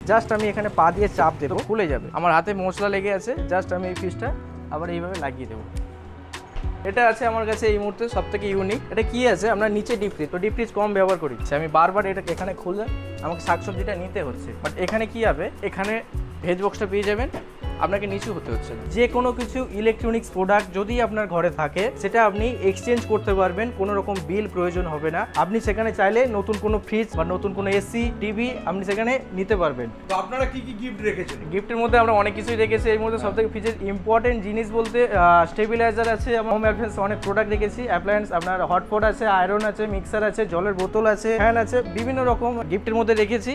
Just আমি এখানে পা দিয়ে চাপ দেবো, খুলে যাবে। আমার হাতে মশলা লেগে আছে, জাস্ট আমি এই ফ্রিজটা আবার এইভাবে লাগিয়ে দেবো। এটা আছে আমার কাছে এই মুহূর্তে সবথেকে ইউনিক। এটা কি আছে, আমরা নিচে ডিপ ফ্রিজ, তো ডিপ ফ্রিজ কম ব্যবহার করি, আমি বারবার এটা এখানে খুলে আমাকে শাকসবজিটা নিতে হচ্ছে। বাট এখানে কি হবে, এখানে ভেজ বক্সটা পেয়ে যাবেন, আপনাকে নিচু হতে হচ্ছে না। যে কোনো কিছু ইলেকট্রনিক্স প্রোডাক্ট যদি আপনার ঘরে থাকে সেটা আপনি এক্সচেঞ্জ করতে পারবেন, কোনো রকম বিল প্রয়োজন হবে না। আপনি সেখানে চাইলে নতুন কোনো ফ্রিজ বা নতুন কোনো এসি, টিভি আপনি সেখানে নিতে পারবেন। তো আপনারা কি কি গিফট রেখেছেন? গিফটের মধ্যে আমরা অনেক কিছুই রেখেছি। এর মধ্যে সবথেকে ফ্রিজের ইম্পর্টেন্ট জিনিস বলতে স্টেবিলাইজার আছে, হোম অ্যাপ্লায়েন্স অনেক প্রোডাক্ট রেখেছি। অ্যাপ্লায়েন্স আপনার হটপট আছে, আয়রন আছে, মিক্সার আছে, জলের বোতল আছে, ফ্যান আছে, বিভিন্ন রকম গিফটের মধ্যে রেখেছি।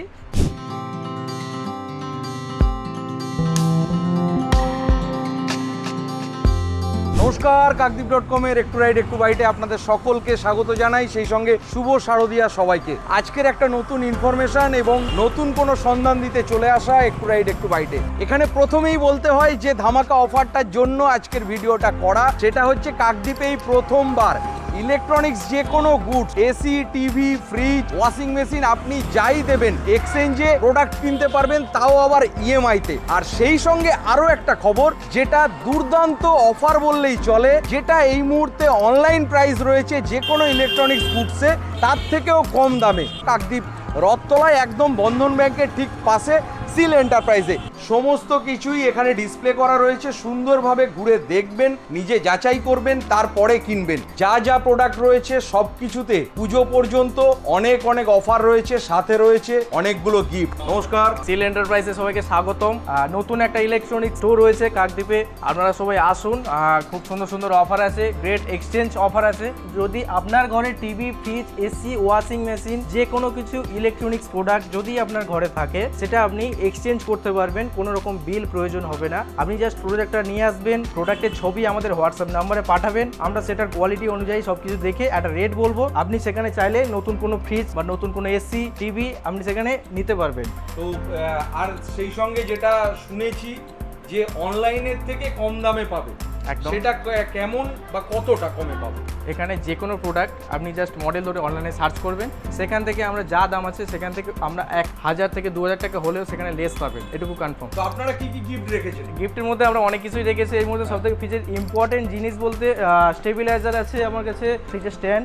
নমস্কার, কাকদ্বীপ.com এর একটু রাইড একটু বাইটে আপনাদের সকলকে স্বাগত জানাই, সেই সঙ্গে শুভ শারদিয়া সবাইকে। আজকের একটা নতুন ইনফরমেশন এবং নতুন কোনো সন্ধান দিতে চলে আসা একটু রাইড একটু বাইটে। এখানে প্রথমেই বলতে হয় যে ধামাকা অফারটার জন্য আজকের ভিডিওটা করা, সেটা হচ্ছে কাকদ্বীপেই প্রথমবার ইলেকট্রনিক্স যে কোনো goods, AC, TV, fridge, washing machine আপনি যাই দেবেন এক্সচেঞ্জে প্রোডাক্ট কিনতে পারবেন, তাও আবার ইএমআইতে। আর সেই সঙ্গে আরও একটা খবর, যেটা দুর্দান্ত অফার বললেই চলে, যেটা এই মুহূর্তে অনলাইন প্রাইস রয়েছে যে কোনো ইলেকট্রনিক্স গুডসে তার থেকেও কম দামে। কাকদ্বীপ রথতলায় একদম বন্ধন ব্যাংকের ঠিক পাশে সিল এন্টারপ্রাইজে সমস্ত কিছুই এখানে ডিসপ্লে করা রয়েছে। সুন্দরভাবে ঘুরে দেখবেন, নিজে যাচাই করবেন, তারপরে কিনবেন। যা যা প্রোডাক্ট রয়েছে সব কিছুতে পুজো পর্যন্ত অনেক অনেক অফার রয়েছে, সাথে রয়েছে অনেকগুলো গিফট। নমস্কার, সিল এন্টারপ্রাইজে সবাইকে স্বাগতম। নতুন একটা ইলেকট্রনিক স্টোর রয়েছে কাকদ্বীপে, আপনারা সবাই আসুন। খুব সুন্দর সুন্দর অফার আছে, গ্রেট এক্সচেঞ্জ অফার আছে। যদি আপনার ঘরে TV, fridge, AC, washing machine, যে কোনো কিছু ইলেকট্রনিক্স প্রোডাক্ট যদি আপনার ঘরে থাকে সেটা আপনি এক্সচেঞ্জ করতে পারবেন, কোনো রকম বিল প্রয়োজন হবে না। আপনি জাস্ট প্রোডাক্টটা নিয়ে আসবেন, প্রোডাক্টের ছবি আমাদের হোয়াটসঅ্যাপ নাম্বারে পাঠাবেন, আমরা সেটার কোয়ালিটি অনুযায়ী সবকিছু দেখে একটা রেট বলবো। আপনি সেখানে চাইলে নতুন কোনো ফ্রিজ বা নতুন কোনো এসি, টিভি আপনি সেখানে নিতে পারবেন। তো আর সেই সঙ্গে যেটা শুনেছি যে অনলাইনের থেকে কম দামে পাবে, সেটা কেমন বা কতটা কমে পাবে? এখানে যে কোনো প্রোডাক্ট আপনি জাস্ট মডেল ধরে অনলাইনে সার্চ করবেন, সেখান থেকে আমরা যা দাম আছে সেখান থেকে আমরা 1000 থেকে 2000 টাকা হলেও সেখানে লেস পাবেন, এটুকু কনফার্ম। তো আপনারা কি কি গিফট রেখেছেন? গিফটের মধ্যে আমরা অনেক কিছুই রেখেছি। এর মধ্যে সবথেকে ফ্রিজের ইম্পর্টেন্ট জিনিস বলতে স্টেবিলাইজার আছে আমার কাছে, ফ্রিজের স্ট্যান্ড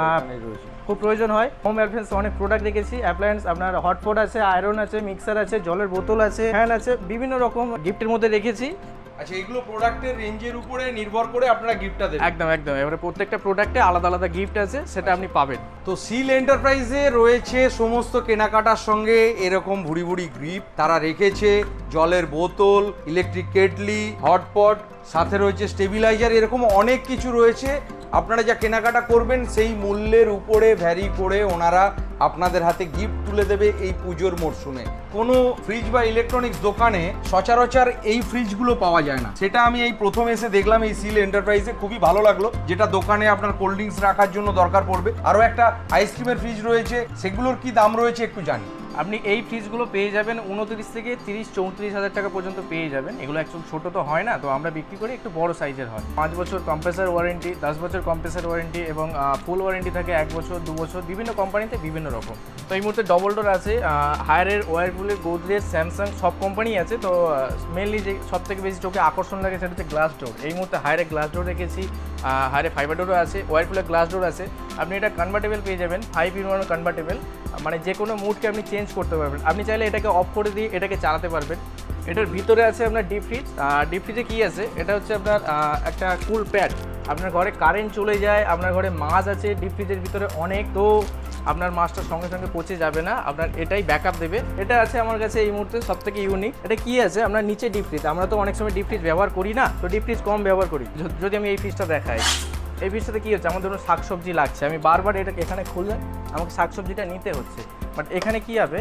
খুব প্রয়োজন হয়। হোম অ্যাপ্লায়েন্স অনেক প্রোডাক্ট রেখেছি। অ্যাপ্লায়েন্স আপনার হটপট আছে, আয়রন আছে, মিক্সার আছে, জলের বোতল আছে, ফ্যান আছে, বিভিন্ন রকম গিফটের মধ্যে রেখেছি। আচ্ছা, এগুলো প্রোডাক্টের রেঞ্জের উপরে নির্ভর করে আপনারা গিফটটা দেবেন? একদম একদম। এবারে প্রত্যেকটা প্রোডাক্টে আলাদা আলাদা গিফট আছে, সেটা আপনি পাবেন। তো সিল এন্টারপ্রাইজে রয়েছে সমস্ত কেনাকাটার সঙ্গে এরকম ভুড়ি ভুড়ি গিফট তারা রেখেছে। জলের বোতল, ইলেকট্রিক কেটলি, হটপট, সাথে রয়েছে স্টেবিলাইজার, এরকম অনেক কিছু রয়েছে। আপনারা যা কেনাকাটা করবেন সেই মূল্যের উপরে ভ্যারি করে ওনারা আপনাদের হাতে গিফট তুলে দেবে এই পুজোর মরশুমে। কোনো ফ্রিজ বা ইলেকট্রনিক্স দোকানে সচরাচর এই ফ্রিজগুলো পাওয়া যায় না, সেটা আমি এই প্রথম এসে দেখলাম এই সিল এন্টারপ্রাইজে। খুবই ভালো লাগলো, যেটা দোকানে আপনার কোল্ড ড্রিঙ্কস রাখার জন্য দরকার পড়বে। আরও একটা আইসক্রিমের ফ্রিজ রয়েছে, সেগুলোর কি দাম রয়েছে একটু জানি। আপনি এই ফ্রিজগুলো পেয়ে যাবেন 29 থেকে 30-34 হাজার টাকা পর্যন্ত পেয়ে যাবেন। এগুলো একদম ছোটো তো হয় না, তো আমরা বিক্রি করি একটু বড় সাইজের হয়। 5 বছর কম্প্রেসার ওয়ারেন্টি, 10 বছর কম্প্রেসার ওয়ারেন্টি এবং ফুল ওয়ারেন্টি থাকে 1 বছর, 2 বছর, বিভিন্ন কোম্পানিতে বিভিন্ন রকম। তো এই মুহূর্তে ডবল ডোর আছে, হায়ারের, ওয়ারপুলের, গোদরেজ, স্যামসাং সব কোম্পানি আছে। তো মেনলি যে সব থেকে বেশি চোখে আকর্ষণ লাগে সেটা হচ্ছে গ্লাস ডোর। এই মুহূর্তে হায়ারে গ্লাস ডোর রেখেছি, হায়ারে ফাইবার ডোরও আছে, ওয়ারপুলের গ্লাস ডোর আছে। আপনি এটা কনভার্টেবল পেয়ে যাবেন, 5-in-1 কনভার্টেবল, মানে যে কোনো মুডকে আপনি চেঞ্জ করতে পারবেন। আপনি চাইলে এটাকে অফ করে দিয়ে এটাকে চালাতে পারবেন। এটার ভিতরে আছে আপনার ডিপ ফ্রিজ। ডিপ ফ্রিজে কী আছে, এটা হচ্ছে আপনার একটা কুল প্যাড। আপনার ঘরে কারেন্ট চলে যায়, আপনার ঘরে মাছ আছে ডিপ ফ্রিজের ভিতরে অনেক, তো আপনার মাছটা সঙ্গে সঙ্গে পচে যাবে না, আপনার এটাই ব্যাকআপ দেবে। এটা আছে আমার কাছে এই মুহূর্তে সবথেকে ইউনিক। এটা কি আছে, আমরা নিচে ডিপ ফ্রিজ, আমরা তো অনেক সময় ডিপ ফ্রিজ ব্যবহার করি না, তো ডিপ ফ্রিজ কম ব্যবহার করি। যদি আমি এই ফ্রিজটা দেখাই, এই ফ্রিজটাতে কী হচ্ছে, আমার ধরুন শাকসবজি লাগছে, আমি বারবার এটাকে এখানে খুললে আমাকে শাকসবজিটা নিতে হচ্ছে। বাট এখানে কি হবে,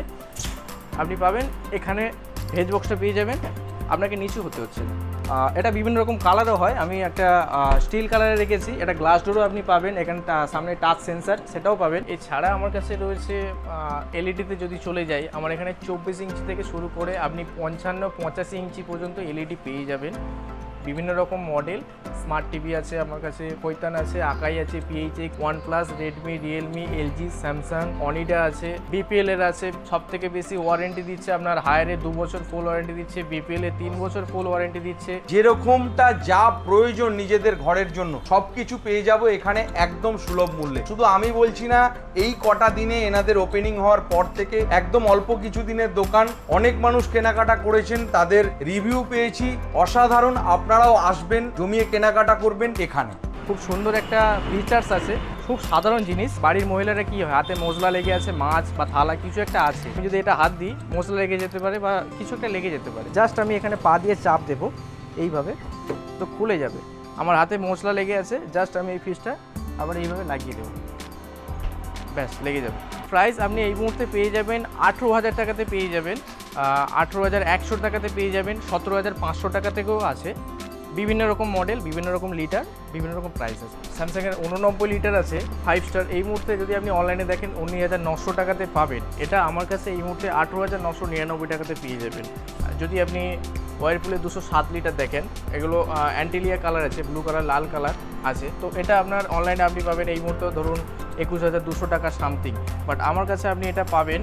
আপনি পাবেন এখানে ভেজ বক্সটা পেয়ে যাবেন, আপনাকে নিচু হতে হচ্ছে না। এটা বিভিন্ন রকম কালারও হয়, আমি একটা স্টিল কালারে রেখেছি। এটা গ্লাস ডোরও আপনি পাবেন, এখানে সামনে টাচ সেন্সার সেটাও পাবেন। এছাড়া আমার কাছে রয়েছে এলইডিতে যদি চলে যাই, আমার এখানে 24 ইঞ্চি থেকে শুরু করে আপনি 55-85 ইঞ্চি পর্যন্ত এলইডি পেয়ে যাবেন। বিভিন্ন রকম মডেল স্মার্ট টিভি আছে আমার কাছে, কৈতান আছে, আকাই আছে, PHX, OnePlus, Redmi, Realme, LG, Samsung, Onida আছে, BPL এর আছে। সব থেকে বেশি ওয়ারেন্টি দিচ্ছে আপনার হায়ারে 2 বছর ফুল ওয়ারেন্টি দিচ্ছে, BPL এ 3 বছর ফুল ওয়ারেন্টি দিচ্ছে। যেরকমটা যা প্রয়োজন নিজেদের ঘরের জন্য সবকিছু পেয়ে যাব এখানে একদম সুলভ মূল্যে। শুধু আমি বলছি না, এই কটা দিনে এনাদের ওপেনিং হওয়ার পর থেকে একদম অল্প কিছু দিনের দোকান, অনেক মানুষ কেনাকাটা করেছেন, তাদের রিভিউ পেয়েছি অসাধারণ। আপনারাও আসবেন, জমিয়ে কেনাকাটা করবেন এখানে। খুব সুন্দর একটা ফিচার্স আছে, খুব সাধারণ জিনিস। বাড়ির মহিলারা কি হয়, হাতে মশলা লেগে আছে, মাছ বা থালা কিছু একটা আছে, আমি যদি এটা হাত দিই মশলা লেগে যেতে পারে বা কিছু একটা লেগে যেতে পারে। জাস্ট আমি এখানে পা দিয়ে চাপ দেবো এইভাবে, তো খুলে যাবে। আমার হাতে মশলা লেগে আছে, জাস্ট আমি এই ফিসটা আবার এইভাবে লাগিয়ে দেবো, ব্যাস লেগে যাবে। প্রাইস আপনি এই মুহূর্তে পেয়ে যাবেন 18,000 টাকাতে পেয়ে যাবেন, 18,100 টাকাতে পেয়ে যাবেন, 17,500 টাকা থেকেও আছে। বিভিন্ন রকম মডেল, বিভিন্ন রকম লিটার, বিভিন্ন রকম প্রাইস আছে। স্যামসাংয়ের 89 লিটার আছে 5 স্টার, এই মুহূর্তে যদি আপনি অনলাইনে দেখেন 19,900 টাকাতে পাবেন। এটা আমার কাছে এই মুহূর্তে 18,999 টাকাতে পেয়ে যাবেন। যদি আপনি ওয়ারপুলের 207 লিটার দেখেন, এগুলো অ্যান্টিলিয়া কালার আছে, ব্লু কালার, লাল কালার আছে, তো এটা আপনার অনলাইনে আপনি পাবেন এই মুহূর্তে ধরুন 21,200 টাকা সামথিং, বাট আমার কাছে আপনি এটা পাবেন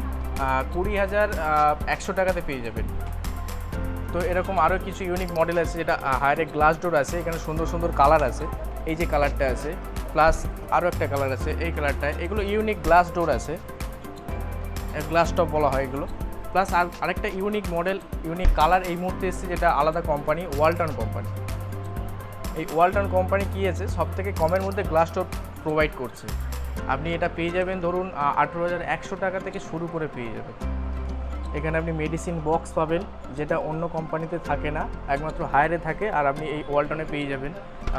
20,100 টাকাতে পেয়ে যাবেন। তো এরকম আরও কিছু ইউনিক মডেল আছে, যেটা হায়ারে গ্লাস ডোর আছে, এখানে সুন্দর সুন্দর কালার আছে, এই যে কালারটা আছে, প্লাস আরও একটা কালার আছে এই কালারটা, এগুলো ইউনিক গ্লাস ডোর আছে, গ্লাস টপ বলা হয় এগুলো। প্লাস আরেকটা ইউনিক মডেল, ইউনিক কালার এই মুহূর্তে এসেছে, যেটা আলাদা কোম্পানি, ওয়ালটন কোম্পানি। এই ওয়ালটন কোম্পানি কী আছে, সব থেকে কমের মধ্যে গ্লাস ডোর প্রোভাইড করছে। আপনি এটা পেয়ে যাবেন ধরুন 18,100 টাকা থেকে শুরু করে পেয়ে যাবেন। এখানে আপনি মেডিসিন বক্স পাবেন, যেটা অন্য কোম্পানিতে থাকে না, একমাত্র হায়ারে থাকে, আর আপনি এই ওয়ালটনে পেয়ে যাবেন।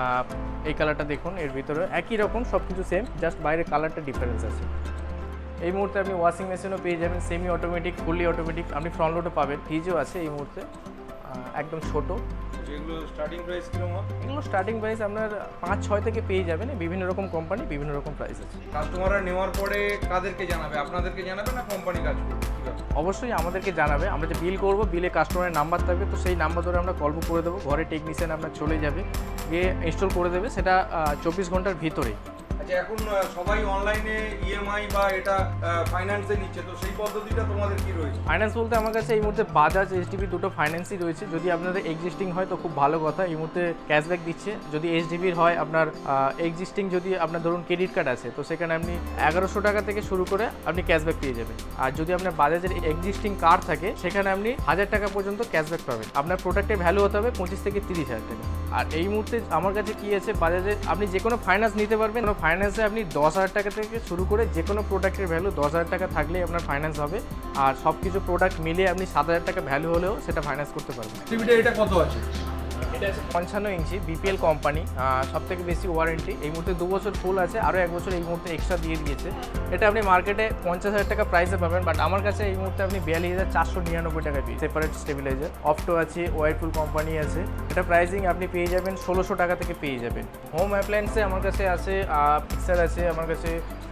এই কালারটা দেখুন, এর ভিতরে একই রকম সব কিছু সেম, জাস্ট বাইরে কালারটা ডিফারেন্স আছে। এই মুহূর্তে আপনি ওয়াশিং মেশিনও পেয়ে যাবেন, সেমি অটোমেটিক, ফুললি অটোমেটিক, আপনি ফ্রন্ট লোডও পাবেন, ফ্রিজও আছে এই মুহূর্তে, একদম ছোটো। এগুলো স্টার্টিং প্রাইস কিরকম? এগুলো স্টার্টিং প্রাইস আপনার 5-6 থেকে পেয়ে যাবেন। বিভিন্ন রকম কোম্পানি, বিভিন্ন রকম প্রাইস আছে। কাস্টমাররা নেওয়ার পরে কাদেরকে জানাবে, আপনাদেরকে জানাবে না কোম্পানি কাজ করবে? অবশ্যই আমাদেরকে জানাবে, আমরা যে বিল করব, বিলে কাস্টমারের নাম্বার থাকবে, তো সেই নাম্বার ধরে আমরা কল করে দেবো, ঘরে টেকনিশিয়ান আপনার চলে যাবে, গিয়ে ইনস্টল করে দেবে, সেটা 24 ঘন্টার ভিতরেই। আচ্ছা, এখন সবাই অনলাইনে ইএমআই বা এটা ফাইন্যান্সে নিচ্ছে, তো সেই পদ্ধতিটা তোমাদের কি রয়েছে? ফাইন্যান্স বলতে আমার কাছে এই মুহূর্তে বাজাজ, এইচডিবি দুটো ফাইন্যান্সই রয়েছে। যদি আপনাদের এক্সিস্টিং হয় তো খুব ভালো কথা, এই মুহূর্তে ক্যাশব্যাক দিচ্ছে। যদি এইচডিবির হয়, আপনার এক্সিস্টিং যদি আপনার ধরুন ক্রেডিট কার্ড আছে, তো সেখানে আপনি 1100 টাকা থেকে শুরু করে আপনি ক্যাশব্যাক পেয়ে যাবেন। আর যদি আপনার বাজাজের এক্সিস্টিং কার্ড থাকে, সেখানে আপনি 1000 টাকা পর্যন্ত ক্যাশব্যাক পাবেন। আপনার প্রোডাক্টের ভ্যালু হতে হবে 25 থেকে 30,000 টাকা। আর এই মুহূর্তে আমার কাছে কি আছে, বাজাজে আপনি যে কোনো ফাইন্যান্স নিতে পারবেন। ফাইন্যান্সে আপনি 10,000 টাকা থেকে শুরু করে যে কোনো প্রোডাক্টের ভ্যালু 10,000 টাকা থাকলেই আপনার ফাইন্যান্স হবে। আর সব কিছু প্রোডাক্ট মিলিয়ে আপনি 7,000 টাকা ভ্যালু হলেও সেটা ফাইন্যান্স করতে পারবেন। টিভিটা এটা কত আছে? এটা আছে 55 ইঞ্চি, BPL কোম্পানি, সব থেকে বেশি ওয়ারেন্টি। এই মুহূর্তে 2 বছর ফুল আছে, আরও 1 বছর এই মুহূর্তে এক্সট্রা দিয়ে দিয়েছে। এটা আপনি মার্কেটে 50,000 টাকা প্রাইসে পাবেন, বাট আমার কাছে এই মুহূর্তে আপনি 42,499 টাকায় পেয়ে। সেপারেট স্টেবিলাইজার, অফটো আছে, ওয়ারপুল কোম্পানি আছে। এটা প্রাইসিং আপনি পেয়ে যাবেন 1600 টাকা থেকে পেয়ে যাবেন। হোম অ্যাপ্লায়েন্সে আমার কাছে আছে মিক্সার আছে, আমার কাছে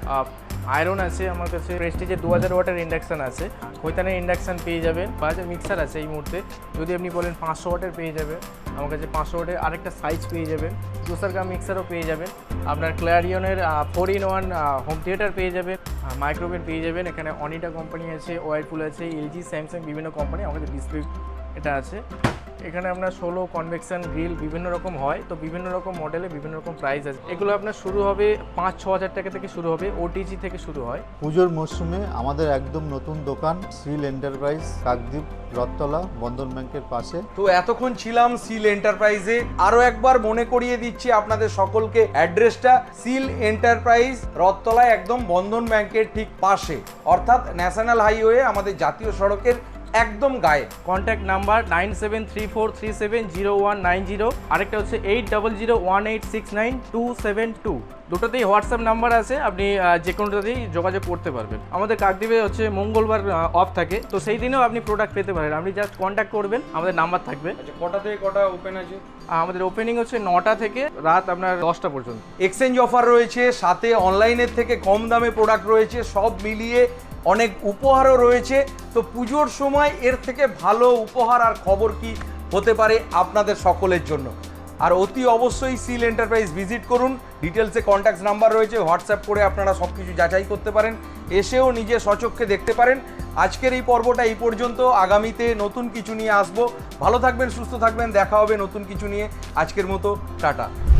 আয়রন আছে, আমার কাছে প্রেস্টিজের 2000 ওয়াটের ইন্ডাকশান আছে, কৈতানের ইন্ডাকশান পেয়ে যাবেন, বাজাজ মিক্সার আছে এই মুহূর্তে। যদি আপনি বলেন 500 ওয়াটের পেয়ে যাবেন, আমার কাছে 500 ওয়াটের আরেকটা সাইজ পেয়ে যাবেন। জুসারকা মিক্সারও পেয়ে যাবেন। আপনার ক্ল্যারিয়নের 4-in-1 হোম থিয়েটার পেয়ে যাবেন, মাইক্রোওয়েভ পেয়ে যাবেন। এখানে অনিডা কোম্পানি আছে, ওয়ারপুল আছে, LG, স্যামসাং, বিভিন্ন কোম্পানি। আমাদের ডিসপ্লে এটা আছে। এখানে আপনার 16 কনভেকশন গ্রিল বিভিন্ন রকম হয়, তো বিভিন্ন রকম মডেলে বিভিন্ন রকম প্রাইস আছে। এগুলো আপনার শুরু হবে 5-6 হাজার টাকা থেকে শুরু হবে, OTG থেকে শুরু হয়। পুজোর মরশুমে আমাদের একদম নতুন দোকান সিল এন্টারপ্রাইজ, কাকদ্বীপ, রথতলা, বন্ধন ব্যাংকের পাশে। তো এতক্ষণ ছিলাম সিল এন্টারপ্রাইজে। আরো একবার মনে করিয়ে দিচ্ছি আপনাদের সকলকে অ্যাড্রেসটা, সিল এন্টারপ্রাইজ, রথতলায়, একদম বন্ধন ব্যাংকের ঠিক পাশে, অর্থাৎ ন্যাশনাল হাইওয়ে, আমাদের জাতীয় সড়কের একদম গায়ে। কন্ট্যাক্ট নাম্বার 9734370190, আরেকটা হচ্ছে 8018692772। দুটোতেই হোয়াটসঅ্যাপ নাম্বার আছে, আপনি যে কোনোটাতেই যোগাযোগ করতে পারবেন। আমাদের কাকদ্বীপে হচ্ছে মঙ্গলবার অফ থাকে, তো সেই দিনেও আপনি প্রোডাক্ট পেতে পারেন। আপনি জাস্ট কন্ট্যাক্ট করবেন, আমাদের নাম্বার থাকবে। আচ্ছা, কটা থেকে কটা ওপেন আছে? আমাদের ওপেনিং হচ্ছে 9টা থেকে রাত আপনার 10টা পর্যন্ত। এক্সচেঞ্জ অফার রয়েছে, সাথে অনলাইনের থেকে কম দামে প্রোডাক্ট রয়েছে, সব মিলিয়ে অনেক উপহারও রয়েছে। তো পুজোর সময় এর থেকে ভালো উপহার আর খবর কি হতে পারে আপনাদের সকলের জন্য? আর অতি অবশ্যই সিল এন্টারপ্রাইজ ভিজিট করুন। ডিটেলসে কন্ট্যাক্ট নাম্বার রয়েছে, হোয়াটসঅ্যাপ করে আপনারা সব কিছু যাচাই করতে পারেন, এসেও নিজে স্বচক্ষে দেখতে পারেন। আজকের এই পর্বটা এই পর্যন্ত, আগামীতে নতুন কিছু নিয়ে আসবো। ভালো থাকবেন, সুস্থ থাকবেন, দেখা হবে নতুন কিছু নিয়ে। আজকের মতো টাটা।